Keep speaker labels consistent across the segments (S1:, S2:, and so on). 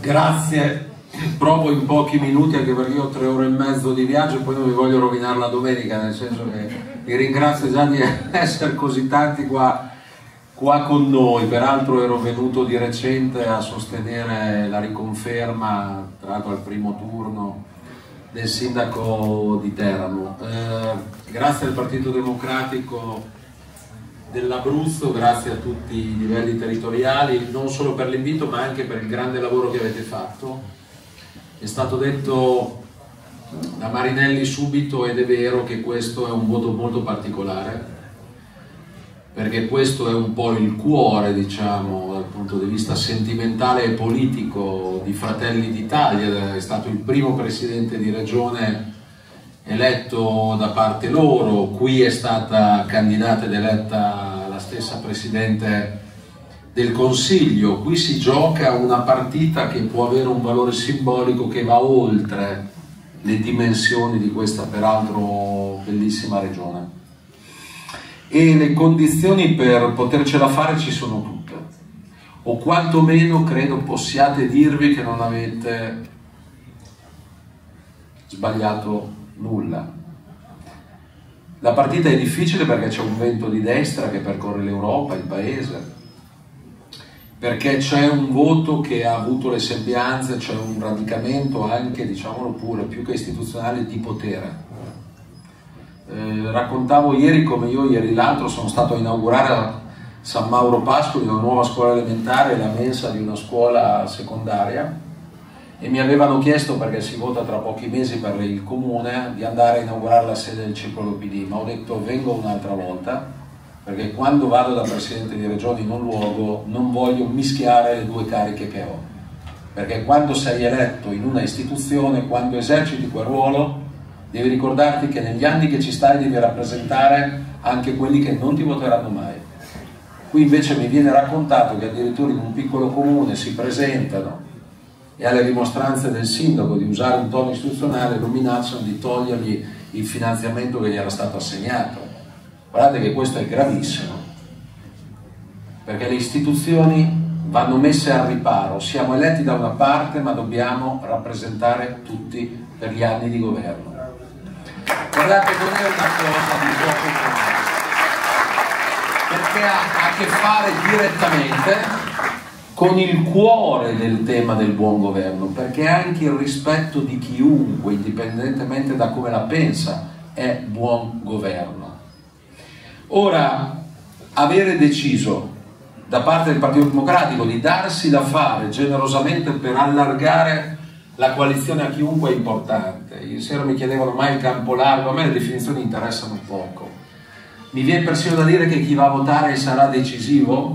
S1: Grazie, provo in pochi minuti, anche perché io ho 3 ore e mezzo di viaggio e poi non vi voglio rovinare la domenica, nel senso che vi ringrazio già di essere così tanti qua con noi. Peraltro ero venuto di recente a sostenere la riconferma, tra l'altro al primo turno, del sindaco di Teramo. Grazie al Partito Democratico dell'Abruzzo, grazie a tutti i livelli territoriali, non solo per l'invito ma anche per il grande lavoro che avete fatto. È stato detto da Marinelli subito, ed è vero, che questo è un voto molto particolare, perché questo è un po' il cuore, diciamo, dal punto di vista sentimentale e politico di Fratelli d'Italia. È stato il primo presidente di regione eletto da parte loro, qui è stata candidata ed eletta la stessa Presidente del Consiglio, qui si gioca una partita che può avere un valore simbolico che va oltre le dimensioni di questa peraltro bellissima regione. E le condizioni per potercela fare ci sono tutte, o quantomeno credo possiate dirvi che non avete sbagliato nulla. La partita è difficile perché c'è un vento di destra che percorre l'Europa, il paese, perché c'è un voto che ha avuto le sembianze, c'è un radicamento anche, diciamolo pure, più che istituzionale, di potere. Raccontavo ieri come io ieri l'altro sono stato a inaugurare a San Mauro Pascoli una nuova scuola elementare, la mensa di una scuola secondaria, e mi avevano chiesto, perché si vota tra pochi mesi per il comune, di andare a inaugurare la sede del Circolo PD, ma ho detto vengo un'altra volta, perché quando vado da Presidente di Regione in un luogo non voglio mischiare le due cariche che ho, perché quando sei eletto in una istituzione, quando eserciti quel ruolo, devi ricordarti che negli anni che ci stai devi rappresentare anche quelli che non ti voteranno mai. Qui invece mi viene raccontato che addirittura in un piccolo comune si presentano e alle dimostranze del sindaco di usare un tono istituzionale lo minacciano di togliergli il finanziamento che gli era stato assegnato. Guardate che questo è gravissimo, perché le istituzioni vanno messe al riparo. Siamo eletti da una parte ma dobbiamo rappresentare tutti per gli anni di governo. Guardate, non è una cosa di gioco comune, perché ha a che fare direttamente con il cuore del tema del buon governo, perché anche il rispetto di chiunque, indipendentemente da come la pensa, è buon governo. Ora, avere deciso da parte del Partito Democratico di darsi da fare generosamente per allargare la coalizione a chiunque è importante. Ieri sera mi chiedevano mai il campo largo, a me le definizioni interessano poco. Mi viene persino da dire che chi va a votare sarà decisivo.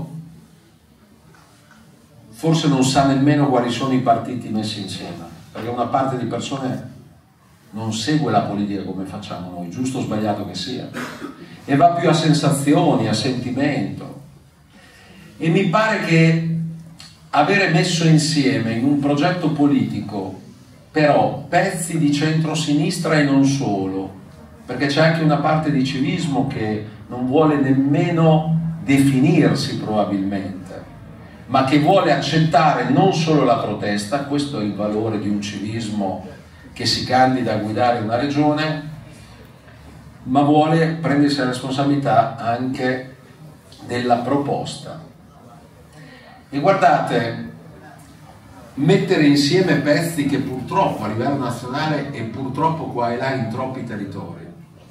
S1: Forse non sa nemmeno quali sono i partiti messi insieme, perché una parte di persone non segue la politica come facciamo noi, giusto o sbagliato che sia, e va più a sensazioni, a sentimento. E mi pare che avere messo insieme in un progetto politico però pezzi di centrosinistra e non solo, perché c'è anche una parte di civismo che non vuole nemmeno definirsi probabilmente, ma che vuole accettare non solo la protesta, questo è il valore di un civismo che si candida a guidare una regione, ma vuole prendersi la responsabilità anche della proposta. E guardate, mettere insieme pezzi che purtroppo a livello nazionale e purtroppo qua e là in troppi territori,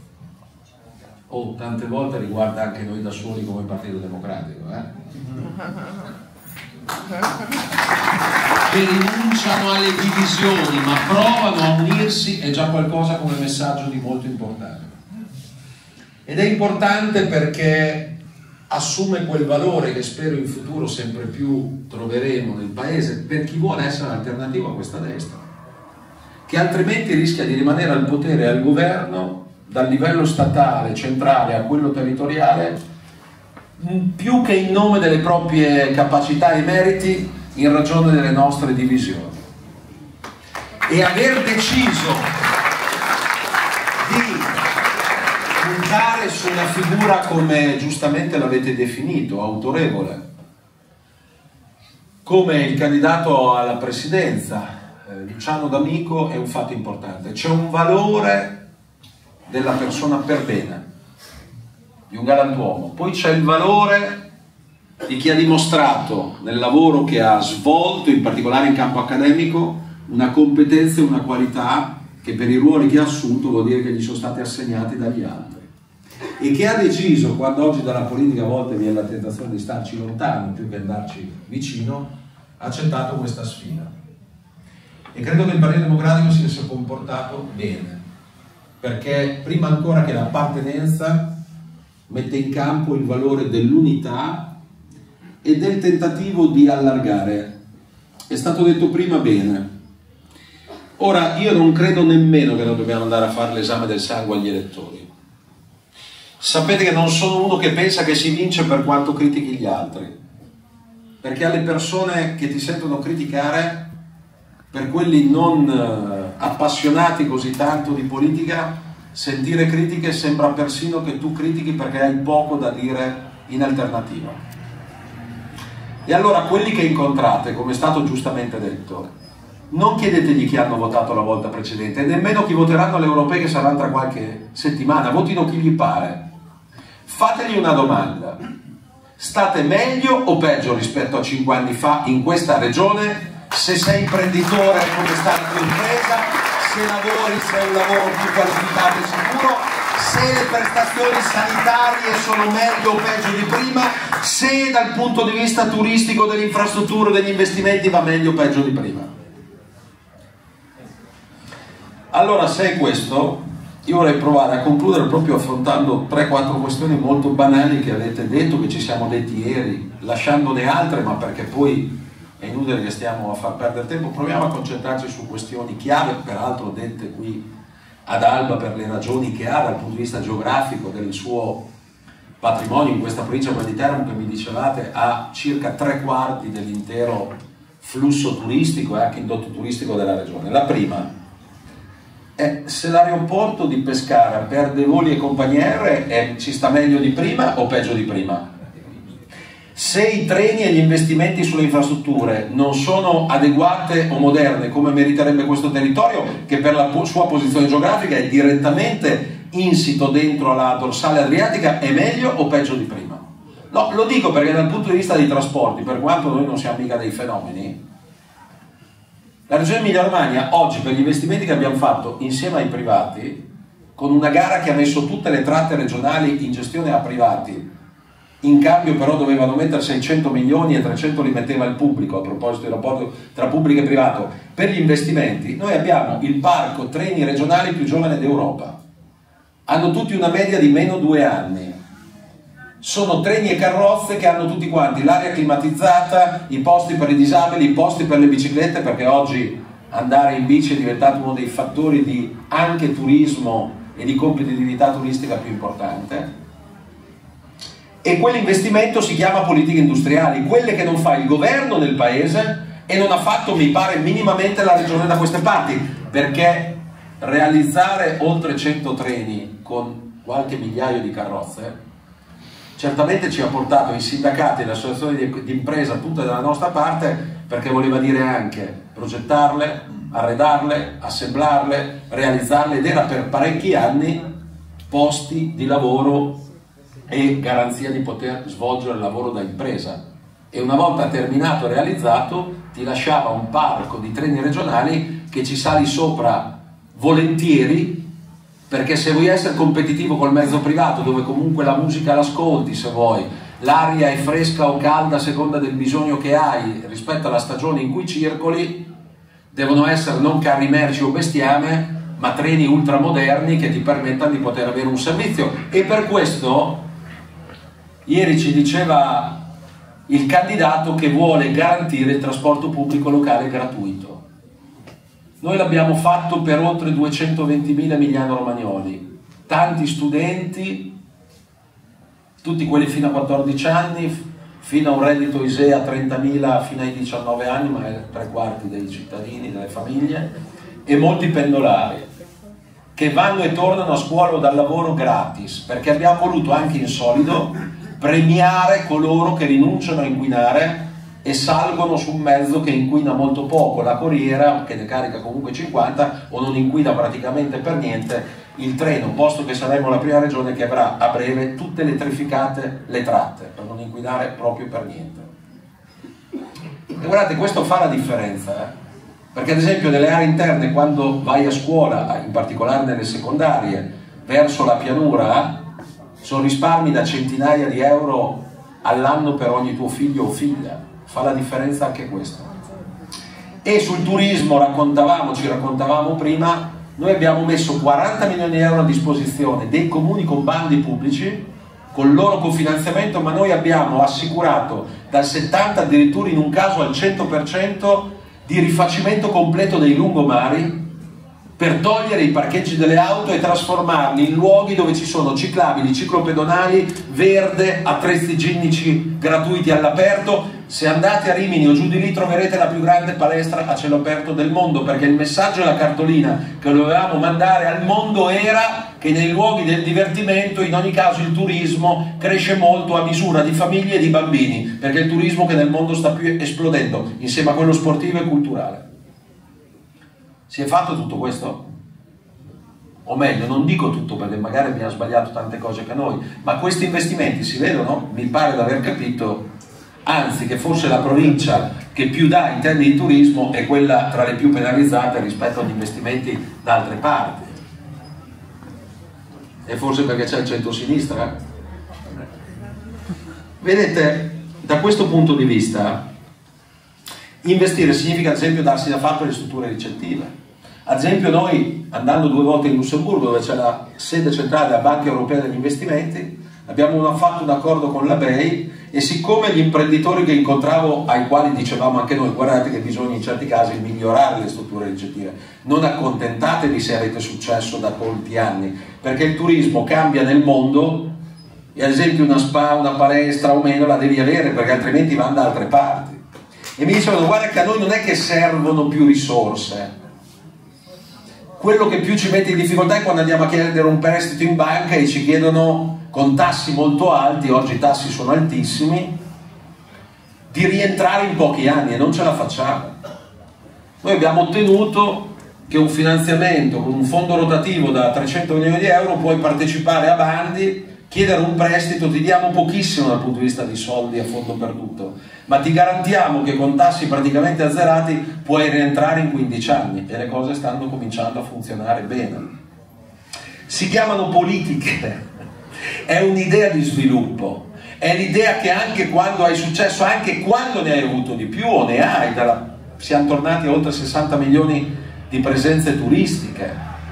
S1: tante volte riguarda anche noi da soli come Partito Democratico, che rinunciano alle divisioni ma provano a unirsi, è già qualcosa come messaggio di molto importante. Ed è importante perché assume quel valore che spero in futuro sempre più troveremo nel paese per chi vuole essere un'alternativa a questa destra, che altrimenti rischia di rimanere al potere e al governo dal livello statale, centrale a quello territoriale, più che in nome delle proprie capacità e meriti, in ragione delle nostre divisioni. E aver deciso di puntare su una figura, come giustamente l'avete definito, autorevole, come il candidato alla presidenza, Luciano D'Amico, è un fatto importante. C'è un valore della persona per bene, di un galantuomo. Poi c'è il valore di chi ha dimostrato nel lavoro che ha svolto, in particolare in campo accademico, una competenza e una qualità che per i ruoli che ha assunto vuol dire che gli sono stati assegnati dagli altri. E che ha deciso, quando oggi dalla politica a volte viene la tentazione di starci lontano più che andarci vicino, ha accettato questa sfida. E credo che il Partito Democratico si sia comportato bene, perché prima ancora che l'appartenenza mette in campo il valore dell'unità e del tentativo di allargare. È stato detto prima bene. Ora, io non credo nemmeno che noi dobbiamo andare a fare l'esame del sangue agli elettori. Sapete che non sono uno che pensa che si vince per quanto critichi gli altri, perché alle persone che ti sentono criticare, per quelli non appassionati così tanto di politica, sentire critiche sembra persino che tu critichi perché hai poco da dire in alternativa. E allora quelli che incontrate, come è stato giustamente detto, non chiedetegli chi hanno votato la volta precedente e nemmeno chi voteranno alle europee che saranno tra qualche settimana, votino chi gli pare. Fategli una domanda: state meglio o peggio rispetto a 5 anni fa in questa regione? Se sei imprenditore, come sta la tua impresa? Se lavori, se hai un lavoro più qualificato e sicuro? Se le prestazioni sanitarie sono meglio o peggio di prima? Se dal punto di vista turistico, delle infrastrutture, degli investimenti va meglio o peggio di prima? Allora, se è questo, io vorrei provare a concludere proprio affrontando 3-4 questioni molto banali che avete detto, che ci siamo detti ieri, lasciandone altre, ma perché poi è inutile che stiamo a far perdere tempo. Proviamo a concentrarci su questioni chiave, peraltro dette qui ad Alba per le ragioni che ha dal punto di vista geografico del suo patrimonio in questa provincia di Teramo, che mi dicevate ha circa 3/4 dell'intero flusso turistico e anche indotto turistico della regione. La prima è: se l'aeroporto di Pescara perde voli e compagnie aeree, ci sta meglio di prima o peggio di prima? Se i treni e gli investimenti sulle infrastrutture non sono adeguate o moderne come meriterebbe questo territorio, che per la sua posizione geografica è direttamente insito dentro la dorsale adriatica, è meglio o peggio di prima? No, lo dico perché dal punto di vista dei trasporti, per quanto noi non siamo mica dei fenomeni, la regione Emilia-Romagna oggi, per gli investimenti che abbiamo fatto insieme ai privati, con una gara che ha messo tutte le tratte regionali in gestione a privati, in cambio però dovevano mettere 600 milioni e 300 li metteva il pubblico, a proposito del rapporto tra pubblico e privato, per gli investimenti. Noi abbiamo il parco treni regionali più giovane d'Europa, hanno tutti una media di meno 2 anni, sono treni e carrozze che hanno tutti quanti l'aria climatizzata, i posti per i disabili, i posti per le biciclette, perché oggi andare in bici è diventato uno dei fattori di anche turismo e di competitività turistica più importante. E quell'investimento si chiama politiche industriali, quelle che non fa il governo del paese e non ha fatto, mi pare, minimamente la regione da queste parti, perché realizzare oltre 100 treni con qualche migliaio di carrozze certamente ci ha portato i sindacati e le associazioni di impresa tutte dalla nostra parte, perché voleva dire anche progettarle, arredarle, assemblarle, realizzarle, ed era per parecchi anni posti di lavoro e garanzia di poter svolgere il lavoro da impresa. E una volta terminato e realizzato ti lasciava un parco di treni regionali che ci sali sopra volentieri, perché se vuoi essere competitivo col mezzo privato, dove comunque la musica l'ascolti, se vuoi, l'aria è fresca o calda a seconda del bisogno che hai rispetto alla stagione in cui circoli, devono essere non carri merci o bestiame, ma treni ultramoderni che ti permettano di poter avere un servizio. E per questo ieri ci diceva il candidato che vuole garantire il trasporto pubblico locale gratuito. Noi l'abbiamo fatto per oltre 220.000 emiliano-romagnoli, tanti studenti, tutti quelli fino a 14 anni, fino a un reddito ISEE a 30.000 fino ai 19 anni, ma è 3/4 dei cittadini, delle famiglie, e molti pendolari che vanno e tornano a scuola o dal lavoro gratis, perché abbiamo voluto anche in solido premiare coloro che rinunciano a inquinare e salgono su un mezzo che inquina molto poco, la corriera che ne carica comunque 50 o non inquina praticamente per niente, il treno, posto che saremo la prima regione che avrà a breve tutte elettrificate le tratte per non inquinare proprio per niente. E guardate, questo fa la differenza, perché ad esempio nelle aree interne, quando vai a scuola, in particolare nelle secondarie, verso la pianura, sono risparmi da centinaia di euro all'anno per ogni tuo figlio o figlia. Fa la differenza anche questo. E sul turismo ci raccontavamo prima, noi abbiamo messo 40 milioni di euro a disposizione dei comuni con bandi pubblici, con il loro cofinanziamento, ma noi abbiamo assicurato dal 70 addirittura in un caso al 100% di rifacimento completo dei lungomari, per togliere i parcheggi delle auto e trasformarli in luoghi dove ci sono ciclabili, ciclopedonali, verde, attrezzi igienici gratuiti all'aperto. Se andate a Rimini o giù di lì troverete la più grande palestra a cielo aperto del mondo, perché il messaggio e la cartolina che dovevamo mandare al mondo era che nei luoghi del divertimento, in ogni caso, il turismo cresce molto a misura di famiglie e di bambini, perché è il turismo che nel mondo sta più esplodendo, insieme a quello sportivo e culturale. Si è fatto tutto questo? O meglio, non dico tutto perché magari abbiamo sbagliato tante cose che noi, ma questi investimenti si vedono? Mi pare di aver capito, anzi che forse la provincia che più dà in termini di turismo è quella tra le più penalizzate rispetto agli investimenti da altre parti. E forse perché c'è il centro-sinistra? Vedete, da questo punto di vista investire significa ad esempio darsi da fare per le strutture ricettive. Ad esempio noi, andando 2 volte in Lussemburgo, dove c'è la sede centrale della Banca Europea degli Investimenti, abbiamo fatto un accordo con la BEI, e siccome gli imprenditori che incontravo, ai quali dicevamo anche noi, guardate che bisogna in certi casi migliorare le strutture ricettive, non accontentatevi se avete successo da molti anni, perché il turismo cambia nel mondo e ad esempio una spa, una palestra o meno la devi avere, perché altrimenti vanno da altre parti. E mi dicevano, guarda che a noi non è che servono più risorse, quello che più ci mette in difficoltà è quando andiamo a chiedere un prestito in banca e ci chiedono con tassi molto alti, oggi i tassi sono altissimi, di rientrare in pochi anni, e non ce la facciamo. Noi abbiamo ottenuto che un finanziamento con un fondo rotativo da 300 milioni di euro puoi partecipare a bandi, chiedere un prestito, ti diamo pochissimo dal punto di vista di soldi a fondo perduto, ma ti garantiamo che con tassi praticamente azzerati puoi rientrare in 15 anni, e le cose stanno cominciando a funzionare bene. Si chiamano politiche, è un'idea di sviluppo, è l'idea che anche quando hai successo, anche quando ne hai avuto di più o ne hai, siamo tornati a oltre 60 milioni di presenze turistiche,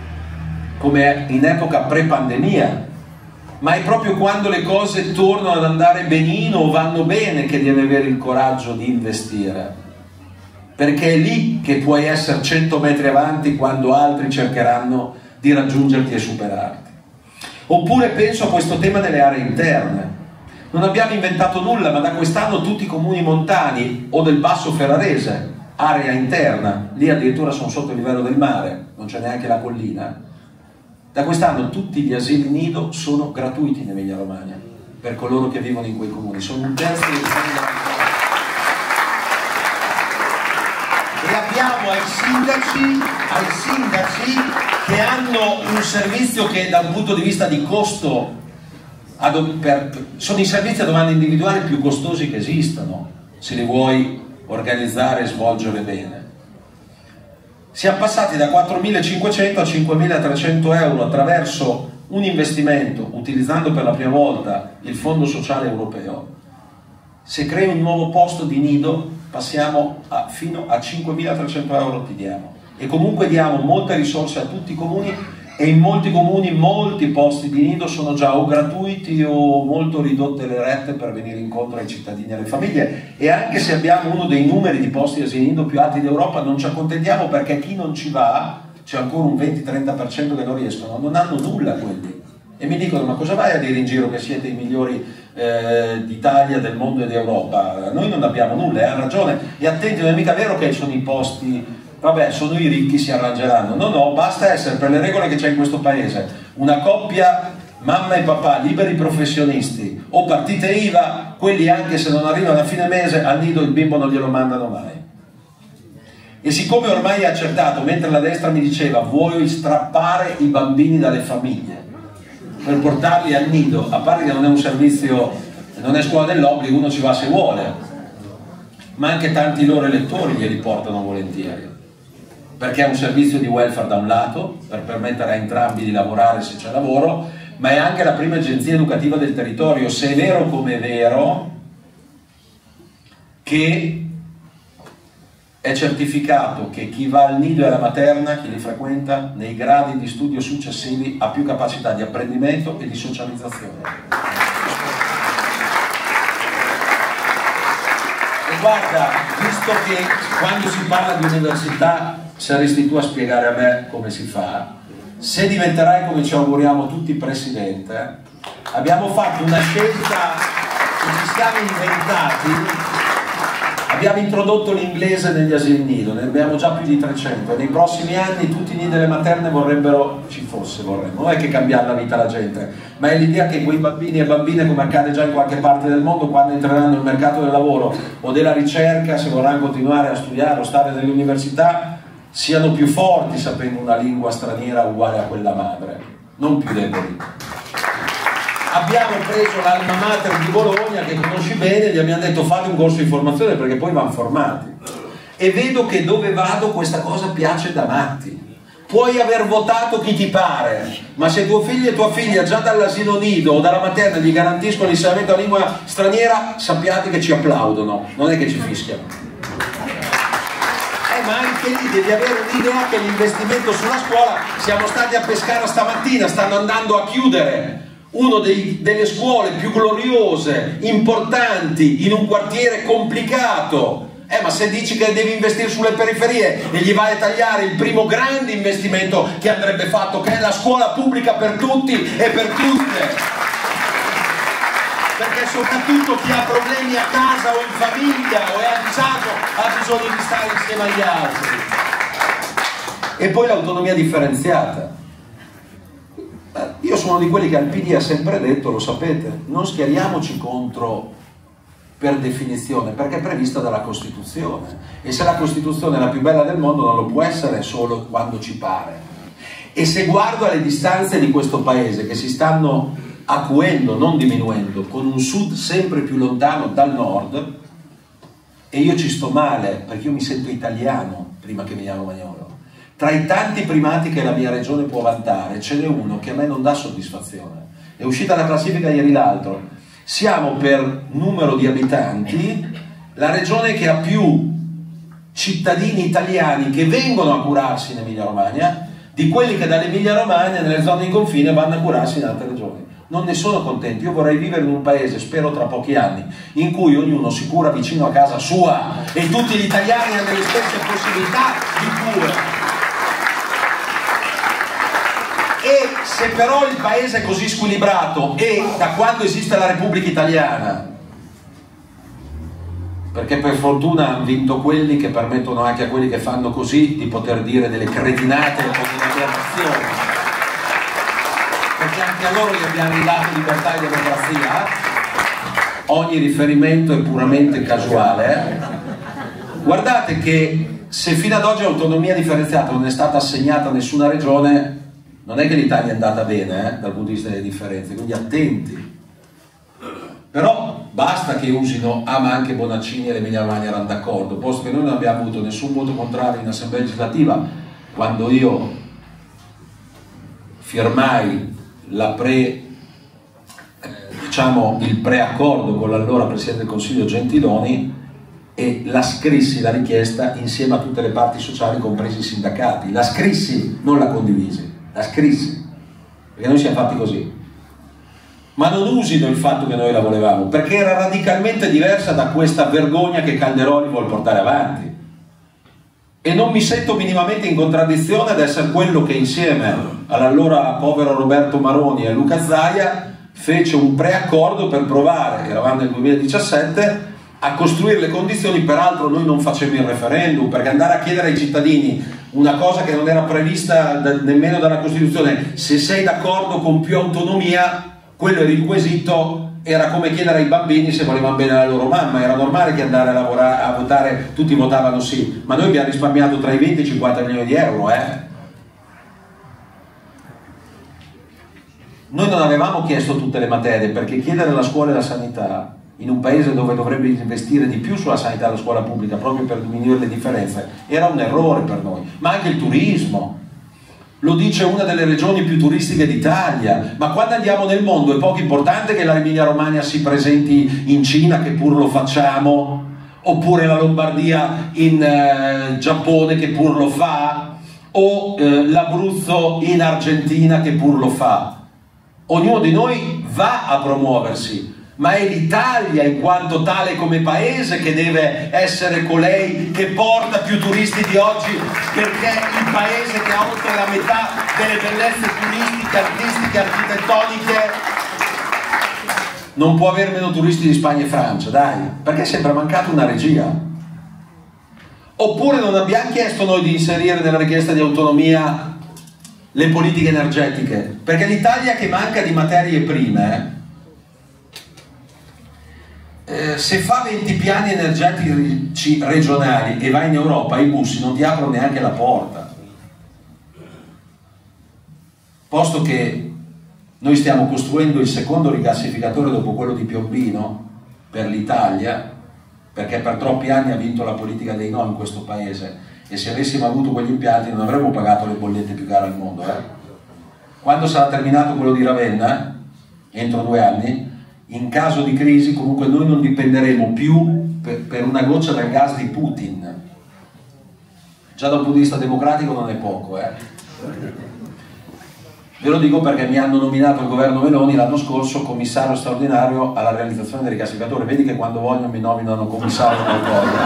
S1: come in epoca pre-pandemia, ma è proprio quando le cose tornano ad andare benino o vanno bene che devi avere il coraggio di investire, perché è lì che puoi essere 100 metri avanti quando altri cercheranno di raggiungerti e superarti. Oppure penso a questo tema delle aree interne. Non abbiamo inventato nulla, ma da quest'anno tutti i comuni montani o del Basso Ferrarese, area interna, lì addirittura sono sotto il livello del mare, non c'è neanche la collina, da quest'anno tutti gli asili nido sono gratuiti in Emilia Romagna per coloro che vivono in quei comuni, sono 1/3 dei e abbiamo ai sindaci che hanno un servizio che da un punto di vista di costo sono i servizi a domanda individuale più costosi che esistano, se li vuoi organizzare e svolgere bene. Siamo passati da 4.500 a 5.300 euro attraverso un investimento, utilizzando per la prima volta il Fondo Sociale Europeo. Se crei un nuovo posto di nido passiamo fino a 5.300 euro ti diamo, e comunque diamo molte risorse a tutti i comuni, e in molti comuni molti posti di nido sono già o gratuiti o molto ridotte le rette per venire incontro ai cittadini e alle famiglie. E anche se abbiamo uno dei numeri di posti di asili nido più alti d'Europa, non ci accontentiamo, perché chi non ci va, c'è ancora un 20-30% che non riescono, non hanno nulla quelli, e mi dicono: ma cosa vai a dire in giro che siete i migliori d'Italia, del mondo e d'Europa? Noi non abbiamo nulla, e ha ragione. E attenti, non è mica vero che sono i posti, vabbè, sono i ricchi, si arrangeranno. No, basta essere, per le regole che c'è in questo paese, una coppia
S2: mamma e papà, liberi professionisti o partite IVA, quelli anche se non arrivano a fine mese al nido il bimbo non glielo mandano mai. E siccome ormai è accertato, mentre la destra mi diceva vuoi strappare i bambini dalle famiglie per portarli al nido, a parte che non è un servizio, non è scuola dell'obbligo, uno ci va se vuole, ma anche tanti loro elettori glieli portano volentieri, perché è un servizio di welfare da un lato, per permettere a entrambi di lavorare se c'è lavoro, ma è anche la prima agenzia educativa del territorio, se è vero come è vero che è certificato che chi va al nido e alla materna, chi li frequenta, nei gradi di studio successivi ha più capacità di apprendimento e di socializzazione. E guarda, visto che quando si parla di università saresti tu a spiegare a me come si fa, se diventerai come ci auguriamo tutti presidente, abbiamo fatto una scelta che ci siamo inventati. Abbiamo introdotto l'inglese negli asili nido, ne abbiamo già più di 300 e nei prossimi anni tutti i nidi delle materne vorrebbero non è che cambiare la vita alla gente, ma è l'idea che quei bambini e bambine, come accade già in qualche parte del mondo, quando entreranno nel mercato del lavoro o della ricerca, se vorranno continuare a studiare o stare nelle università, siano più forti sapendo una lingua straniera uguale a quella madre, non più deboli. Abbiamo preso l'alma mater di Bologna, che conosci bene, e gli abbiamo detto fate un corso di formazione perché poi vanno formati. E vedo che dove vado questa cosa piace da matti. Puoi aver votato chi ti pare, ma se tuo figlio e tua figlia già dall'asilo nido o dalla materna gli garantiscono l'insegnamento della lingua straniera, sappiate che ci applaudono, non è che ci fischiano. Ma anche lì devi avere un'idea che l'investimento sulla scuola, siamo stati a Pescara stamattina, stanno andando a chiudere una delle scuole più gloriose, importanti, in un quartiere complicato. Ma se dici che devi investire sulle periferie e gli vai a tagliare il primo grande investimento che andrebbe fatto, che è la scuola pubblica per tutti e per tutte, perché soprattutto chi ha problemi a casa o in famiglia o è a disagio ha bisogno di stare insieme agli altri. E poi l'autonomia differenziata. Io sono di quelli che al PD ha sempre detto, lo sapete, non schieriamoci contro per definizione, perché è prevista dalla Costituzione, e se la Costituzione è la più bella del mondo non lo può essere solo quando ci pare. E se guardo alle distanze di questo paese che si stanno acuendo, non diminuendo, con un sud sempre più lontano dal nord, e io ci sto male perché io mi sento italiano prima che mi chiamo Magnolo. Tra i tanti primati che la mia regione può vantare ce n'è uno che a me non dà soddisfazione, è uscita la classifica ieri l'altro, siamo per numero di abitanti la regione che ha più cittadini italiani che vengono a curarsi in Emilia Romagna di quelli che dall'Emilia Romagna nelle zone di confine vanno a curarsi in altre regioni. Non ne sono contento. Io vorrei vivere in un paese, spero tra pochi anni, in cui ognuno si cura vicino a casa sua e tutti gli italiani hanno le stesse possibilità di cura. E se però il paese è così squilibrato, e da quando esiste la Repubblica Italiana, perché per fortuna hanno vinto quelli che permettono anche a quelli che fanno così di poter dire delle cretinate o delle aberrazioni, perché anche a loro gli abbiamo dato libertà e democrazia, ogni riferimento è puramente casuale. Guardate che se fino ad oggi l'autonomia differenziata non è stata assegnata a nessuna regione, non è che l'Italia è andata bene dal punto di vista delle differenze, quindi attenti. Però basta che usino, ma anche Bonaccini e l'Emilia Romagna erano d'accordo, posto che noi non abbiamo avuto nessun voto contrario in assemblea legislativa quando io firmai il preaccordo con l'allora Presidente del Consiglio Gentiloni e la scrissi la richiesta insieme a tutte le parti sociali, compresi i sindacati. La scrissi, non la condivisi, la scrissi, perché noi siamo fatti così. Ma non usino il fatto che noi la volevamo, perché era radicalmente diversa da questa vergogna che Calderoli vuole portare avanti. E non mi sento minimamente in contraddizione ad essere quello che insieme all'allora povero Roberto Maroni e Luca Zaia fece un preaccordo per provare, eravamo nel 2017, a costruire le condizioni. Peraltro noi non facemmo il referendum, perché andare a chiedere ai cittadini una cosa che non era prevista nemmeno dalla Costituzione, se sei d'accordo con più autonomia, quello era il quesito, era come chiedere ai bambini se volevano bene alla loro mamma. Era normale che andare a lavorare, a votare, tutti votavano sì, ma noi abbiamo risparmiato tra i 20 e i 50 milioni di euro. Noi non avevamo chiesto tutte le materie, perché chiedere la scuola e la sanità in un paese dove dovrebbe investire di più sulla sanità e la scuola pubblica proprio per diminuire le differenze era un errore per noi. Ma anche il turismo, lo dice una delle regioni più turistiche d'Italia, ma quando andiamo nel mondo è poco importante che la Emilia Romagna si presenti in Cina, che pur lo facciamo, oppure la Lombardia in Giappone, che pur lo fa, o l'Abruzzo in Argentina, che pur lo fa. Ognuno di noi va a promuoversi, ma è l'Italia in quanto tale come paese che deve essere colei che porta più turisti di oggi, perché è il paese che ha oltre la metà delle bellezze turistiche, artistiche, architettoniche. Non può avere meno turisti di Spagna e Francia, dai, perché è sempre mancata una regia. Oppure non abbiamo chiesto noi di inserire nella richiesta di autonomia le politiche energetiche, perché l'Italia che manca di materie prime, se fa 20 piani energetici regionali e va in Europa, i bus non ti aprono neanche la porta, posto che noi stiamo costruendo il secondo rigassificatore dopo quello di Piombino per l'Italia, perché per troppi anni ha vinto la politica dei no in questo paese, e se avessimo avuto quegli impianti non avremmo pagato le bollette più care al mondo. Quando sarà terminato quello di Ravenna, entro 2 anni, in caso di crisi comunque noi non dipenderemo più per una goccia del gas di Putin. Già da un punto di vista democratico non è poco. Ve lo dico perché mi hanno nominato il governo Meloni l'anno scorso commissario straordinario alla realizzazione del rigassificatore. Vedi che quando vogliono mi nominano commissario non voglio.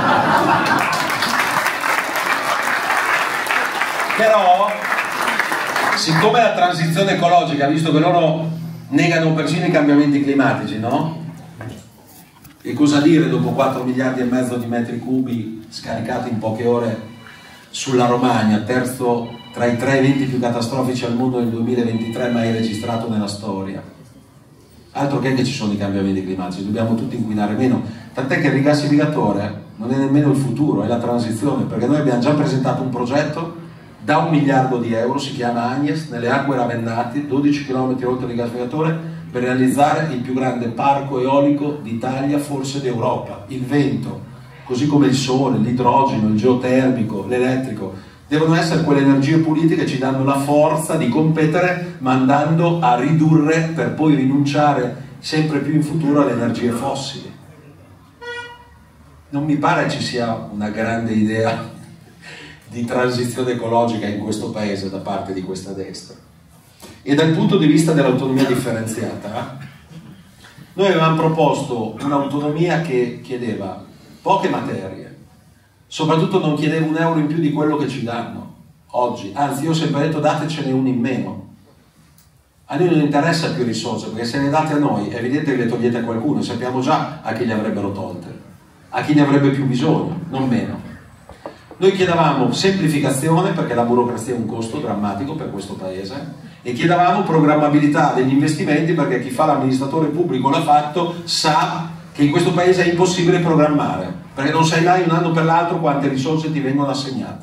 S2: Però, siccome la transizione ecologica, visto che loro negano persino i cambiamenti climatici, no? E cosa dire dopo 4 miliardi e mezzo di metri cubi scaricati in poche ore sulla Romagna, terzo tra i 3 eventi più catastrofici al mondo nel 2023 mai registrato nella storia. Altro che ci sono i cambiamenti climatici, dobbiamo tutti inquinare meno, tant'è che il rigassificatore non è nemmeno il futuro, è la transizione, perché noi abbiamo già presentato un progetto da 1 miliardo di euro, si chiama Agnes, nelle acque ravennate, 12 km oltre il rigassificatore, per realizzare il più grande parco eolico d'Italia, forse d'Europa. Il vento, così come il sole, l'idrogeno, il geotermico, l'elettrico, devono essere quelle energie pulite che ci danno la forza di competere, ma andando a ridurre per poi rinunciare sempre più in futuro alle energie fossili. Non mi pare ci sia una grande idea di transizione ecologica in questo paese da parte di questa destra. E dal punto di vista dell'autonomia differenziata, noi avevamo proposto un'autonomia che chiedeva poche materie, soprattutto non chiedeva 1 euro in più di quello che ci danno oggi, anzi io ho sempre detto datecene 1 in meno. A noi non interessa più risorse, perché se le date a noi è evidente che le togliete a qualcuno, sappiamo già a chi le avrebbero tolte, a chi ne avrebbe più bisogno, non meno. Noi chiedevamo semplificazione, perché la burocrazia è un costo drammatico per questo paese, e chiedevamo programmabilità degli investimenti, perché chi fa l'amministratore pubblico l'ha fatto, sa che in questo paese è impossibile programmare, perché non sai mai un anno per l'altro quante risorse ti vengono assegnate.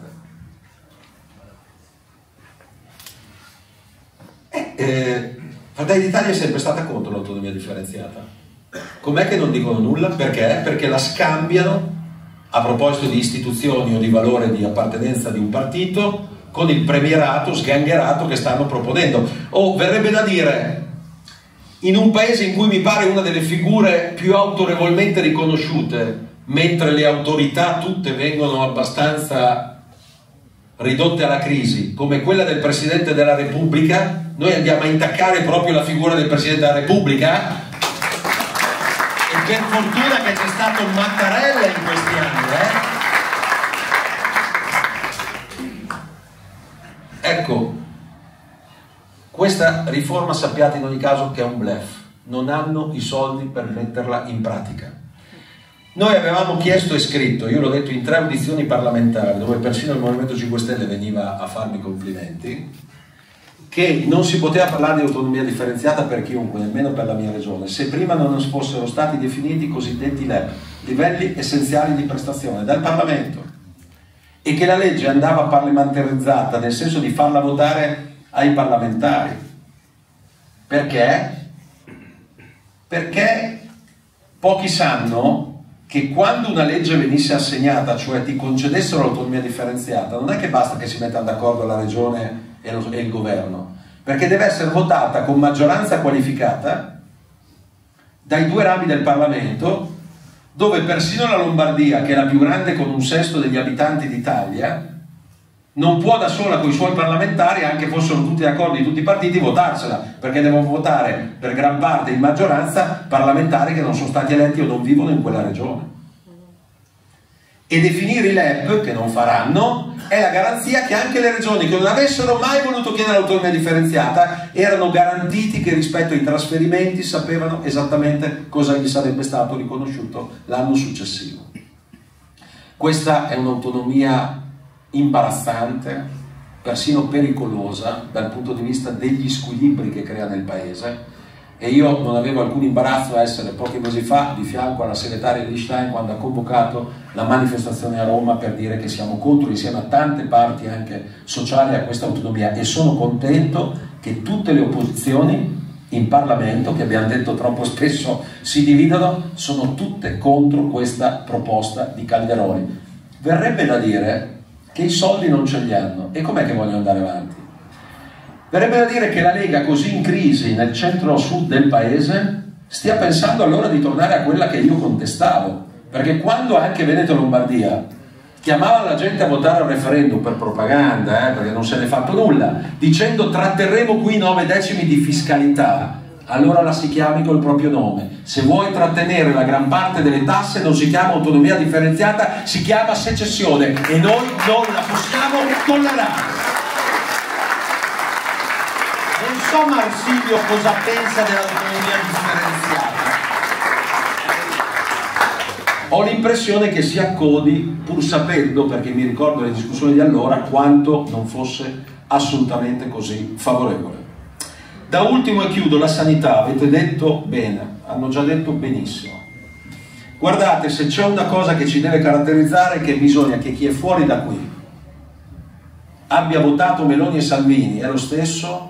S2: Fratelli d'Italia è sempre stata contro l'autonomia differenziata. Com'è che non dicono nulla? Perché? Perché la scambiano, a proposito di istituzioni o di valore di appartenenza di un partito, con il premierato sgangherato che stanno proponendo. O verrebbe da dire, in un paese in cui mi pare una delle figure più autorevolmente riconosciute, mentre le autorità tutte vengono abbastanza ridotte alla crisi, come quella del Presidente della Repubblica, noi andiamo a intaccare proprio la figura del Presidente della Repubblica. E per fortuna che c'è stato un Mattarella in questi anni, Ecco, questa riforma sappiate in ogni caso che è un bluff, non hanno i soldi per metterla in pratica. Noi avevamo chiesto e scritto, io l'ho detto in 3 audizioni parlamentari, dove persino il Movimento 5 Stelle veniva a farmi complimenti, che non si poteva parlare di autonomia differenziata per chiunque, nemmeno per la mia regione, se prima non fossero stati definiti i cosiddetti LEP, livelli essenziali di prestazione, dal Parlamento, e che la legge andava parlamentarizzata, nel senso di farla votare ai parlamentari. Perché? Perché pochi sanno che quando una legge venisse assegnata, cioè ti concedessero l'autonomia differenziata, non è che basta che si mettano d'accordo la regione e il governo, perché deve essere votata con maggioranza qualificata dai 2 rami del Parlamento, dove persino la Lombardia, che è la più grande con 1/6 degli abitanti d'Italia, non può da sola con i suoi parlamentari, anche fossero tutti d'accordo di tutti i partiti, votarsela, perché devono votare per gran parte in maggioranza parlamentari che non sono stati eletti o non vivono in quella regione. E definire i LEP, che non faranno, è la garanzia che anche le regioni che non avessero mai voluto chiedere l'autonomia differenziata erano garantiti che rispetto ai trasferimenti sapevano esattamente cosa gli sarebbe stato riconosciuto l'anno successivo. Questa è un'autonomia imbarazzante, persino pericolosa dal punto di vista degli squilibri che crea nel paese, e io non avevo alcun imbarazzo a essere pochi mesi fa di fianco alla segretaria Lichtenstein quando ha convocato la manifestazione a Roma per dire che siamo contro, insieme a tante parti anche sociali, a questa autonomia, e sono contento che tutte le opposizioni in Parlamento, che abbiamo detto troppo spesso si dividono, sono tutte contro questa proposta di Calderoni. Verrebbe da dire che i soldi non ce li hanno, e com'è che vogliono andare avanti? Verrebbe da dire che la Lega, così in crisi nel centro-sud del paese, stia pensando allora di tornare a quella che io contestavo, perché quando anche Veneto e Lombardia chiamavano la gente a votare al referendum per propaganda, perché non se ne è fatto nulla, dicendo tratterremo qui 9 decimi di fiscalità, allora la si chiami col proprio nome. Se vuoi trattenere la gran parte delle tasse non si chiama autonomia differenziata, si chiama secessione, e noi non la possiamo tollerare.
S3: Non so Marsilio cosa pensa dell'autonomia differenziata.
S2: Ho l'impressione che si accodi, pur sapendo, perché mi ricordo le discussioni di allora, quanto non fosse assolutamente così favorevole. Da ultimo, e chiudo, la sanità. Avete detto bene, hanno già detto benissimo. Guardate, se c'è una cosa che ci deve caratterizzare è che bisogna che chi è fuori da qui abbia votato Meloni e Salvini, è lo stesso,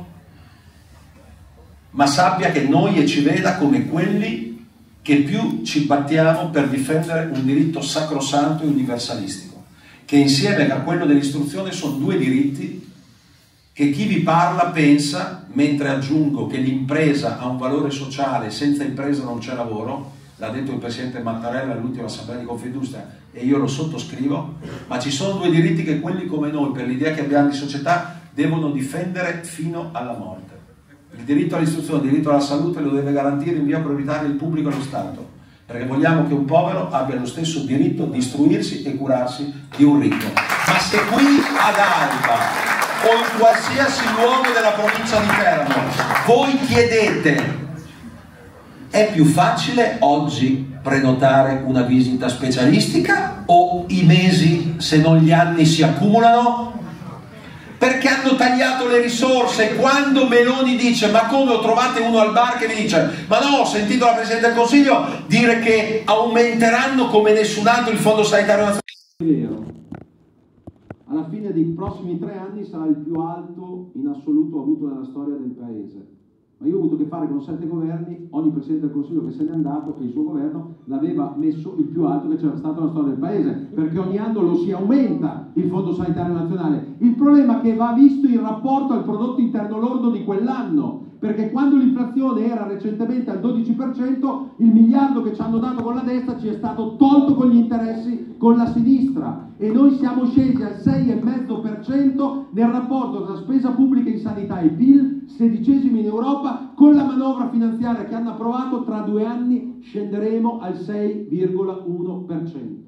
S2: ma sappia che noi e ci veda come quelli che più ci battiamo per difendere un diritto sacrosanto e universalistico, che insieme a quello dell'istruzione sono 2 diritti che chi vi parla pensa, mentre aggiungo che l'impresa ha un valore sociale, senza impresa non c'è lavoro, l'ha detto il Presidente Mattarella all'ultima assemblea di Confindustria e io lo sottoscrivo, ma ci sono 2 diritti che quelli come noi, per l'idea che abbiamo di società, devono difendere fino alla morte. Il diritto all'istruzione, il diritto alla salute lo deve garantire in via prioritaria il pubblico e lo Stato, perché vogliamo che un povero abbia lo stesso diritto di istruirsi e curarsi di un ricco.
S3: Ma se qui ad Alba o in qualsiasi luogo della provincia di Teramo voi chiedete,
S2: è più facile oggi prenotare una visita specialistica o i mesi, se non gli anni, si accumulano?
S3: perché hanno tagliato le risorse. Quando Meloni dice ma come, ho trovate uno al bar che mi dice ma no, ho sentito la Presidente del Consiglio dire che aumenteranno come nessun altro il Fondo Sanitario Nazionale.
S4: Alla fine dei prossimi 3 anni sarà il più alto in assoluto avuto nella storia del Paese. Ma io ho avuto a che fare con 7 governi, ogni Presidente del Consiglio che se n'è andato e il suo governo l'aveva messo il più alto che c'era stato nella storia del Paese, perché ogni anno lo si aumenta il Fondo Sanitario Nazionale. Il problema è che va visto in rapporto al prodotto interno lordo di quell'anno, perché quando l'inflazione era recentemente al 12%, il miliardo che ci hanno dato con la destra ci è stato tolto con gli interessi con la sinistra, e noi siamo scesi al 6,5% nel rapporto tra spesa pubblica in sanità e PIL, 16esimi in Europa. Con la manovra finanziaria che hanno approvato tra 2 anni scenderemo al 6,1%.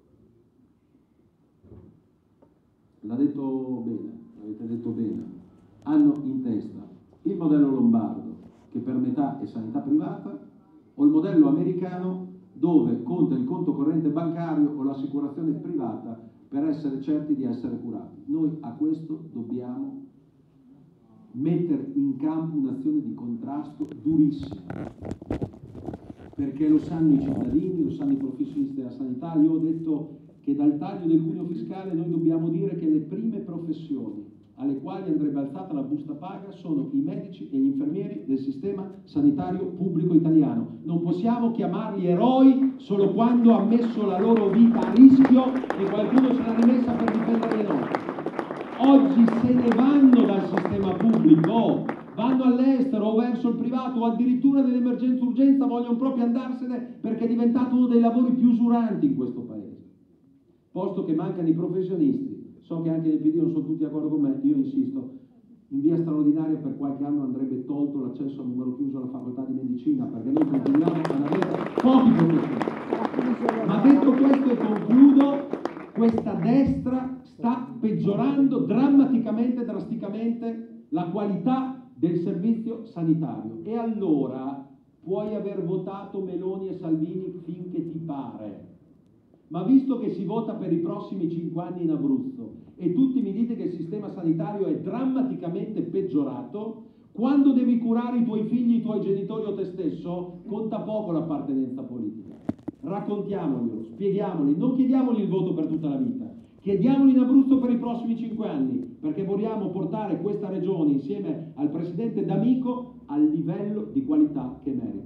S4: L'ha detto bene, l'avete detto bene. Hanno in testa il modello lombardo, che per metà è sanità privata, o il modello americano dove conta il conto corrente bancario o l'assicurazione privata per essere certi di essere curati. Noi a questo dobbiamo mettere in campo un'azione di contrasto durissima, perché lo sanno i cittadini, lo sanno i professionisti della sanità. Io ho detto che dal taglio del cuneo fiscale noi dobbiamo dire che le prime professioni alle quali andrebbe alzata la busta paga sono i medici e gli infermieri del sistema sanitario pubblico italiano. Non possiamo chiamarli eroi solo quando ha messo la loro vita a rischio e qualcuno ce l'ha rimessa per difendere le nostre. Oggi se ne vanno dal sistema pubblico, vanno all'estero o verso il privato, o addirittura nell'emergenza urgenza vogliono proprio andarsene perché è diventato uno dei lavori più usuranti in questo paese. Posto che mancano i professionisti, so che anche nel PD non sono tutti d'accordo con me, io insisto, in via straordinaria per qualche anno andrebbe tolto l'accesso a numero chiuso alla facoltà di medicina, perché noi continuiamo ad avere pochi professionisti. Ma detto questo e concludo, questa destra sta peggiorando drammaticamente, drasticamente la qualità del servizio sanitario. E allora puoi aver votato Meloni e Salvini finché ti pare, ma visto che si vota per i prossimi 5 anni in Abruzzo e tutti mi dite che il sistema sanitario è drammaticamente peggiorato, quando devi curare i tuoi figli, i tuoi genitori o te stesso, conta poco l'appartenenza politica. Raccontiamoglielo, spieghiamoli, non chiediamogli il voto per tutta la vita, chiediamoli in Abruzzo per i prossimi 5 anni, perché vogliamo portare questa regione insieme al presidente D'Amico al livello di qualità che merita.